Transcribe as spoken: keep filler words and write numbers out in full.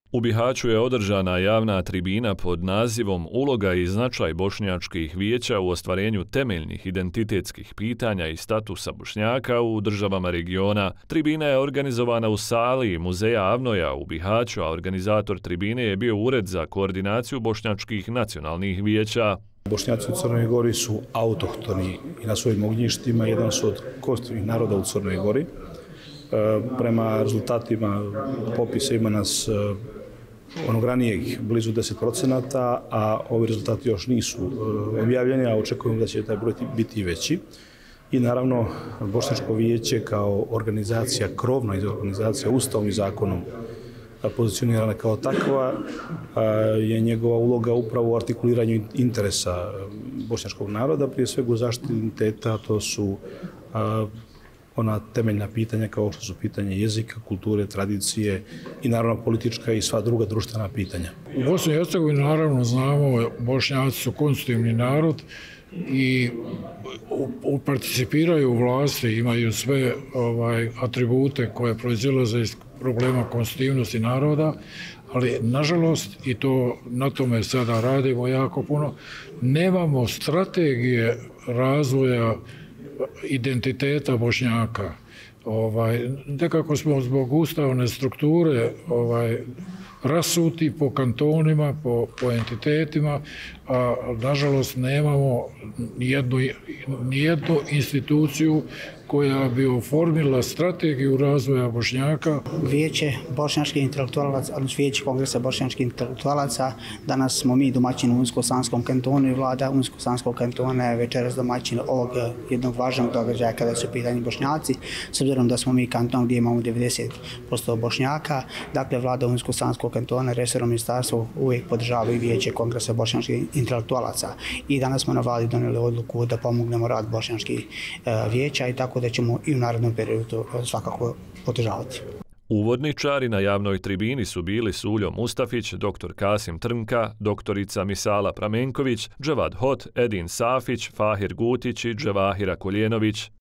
U Bihaću je održana javna tribina pod nazivom Uloga i značaj bošnjačkih vijeća u ostvarenju temeljnih identitetskih pitanja i statusa Bošnjaka u državama regiona. Tribina je organizovana u sali Muzeja Avnoja u Bihaću, a organizator tribine je bio Ured za koordinaciju bošnjačkih nacionalnih vijeća. Bošnjaci u Crnoj Gori su autohtoni i na svojim ognjištima, jedan su od konstitutivnih naroda u Crnoj Gori. Prema rezultatima popisa ima nas onog ranijeg blizu deset procenata, a ovi rezultati još nisu objavljeni, a očekujemo da će taj broj biti i veći. I naravno, Bošnjačko vijeće kao organizacija, krovna organizacija, Ustavom i zakonom pozicionirana kao takva, je njegova uloga upravo u artikuliranju interesa bošnjačkog naroda, prije svega u zaštiti identiteta, to su ona temeljna pitanja kao što su pitanje jezika, kulture, tradicije i naravno politička i sva druga društvena pitanja. U Bosni i Hercegovini naravno znamo, Bošnjaci su konstitutivni narod i participiraju u vlasti, imaju sve ovaj, atribute koje proizilaze iz problema konstitutivnosti naroda, ali nažalost, i to na tome sada radimo jako puno, nemamo strategije razvoja identiteta Bošnjaka. Ovaj, nekako smo zbog ustavne strukture ovaj, rasuti po kantonima, po, po entitetima, a nažalost nemamo nijednu, nijednu instituciju koja bi oformila strategiju razvoja Bošnjaka. Vijeće bošnjačkih intelektualaca, odnosno Vijeće kongresa bošnjačkih intelektualaca, danas smo mi domaćini u Unsko-Sanskom kantonu i vlada Unsko-Sanskog kantona je večeras domaćin ovog jednog važnog događaja kada su pitanje Bošnjaci, s obzirom da smo mi kanton gdje imamo devedeset posto Bošnjaka, dakle vlada Unsko-Sanskog kantona, resorno ministarstvo uvijek podržavaju Vijeće kongresa bošnjačkih intelektualaca i danas smo na vladi donijeli odluku da pomognemo rad bošnjačkih vijeća i tako da ćemo i u narednom periodu svakako podržavati. Uvodničari na javnoj tribini su bili Suljo Mustafić, doktor Kasim Trnka, doktorica Misala Pramenković, Dževad Hot, Edin Safić, Fahir Gutić i Dževahira Koljenović.